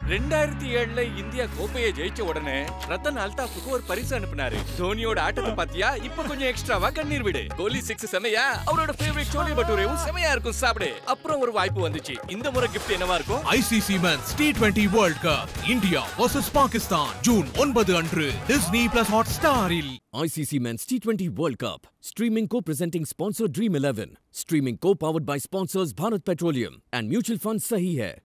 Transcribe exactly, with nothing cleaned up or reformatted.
ரெண்டாயிரத்தி ஏழுல இந்தியா கோப்பையை ஜெயிச்ச உடனே ரத்தன் அல்தாஃபுக்கு ஒரு பரிசு அனுப்புனாரு. தோனியோட ஆட்டத்தை பாத்தியா? இப்ப கொஞ்சம் எக்ஸ்ட்ராவா கண்ணீர் விடு. கோலி சிக்ஸ் செமையா? அவரோட ஃபேவரட் சோலே பட்டூரேவும் செமையா இருக்கும் சாப்பிடு. அப்புறம் ஒரு வாய்ப்பு வந்துச்சு. இந்த முறை gift என்னவா இருக்கும்? I C C Men's T twenty World Cup India versus Pakistan June ஒன்பது அன்று Disney Plus Hotstar will. I C C Men's T twenty World Cup streaming co-presenting sponsor Dream eleven, streaming co-powered by sponsors Bharat Petroleum and mutual fund Sahi Hai.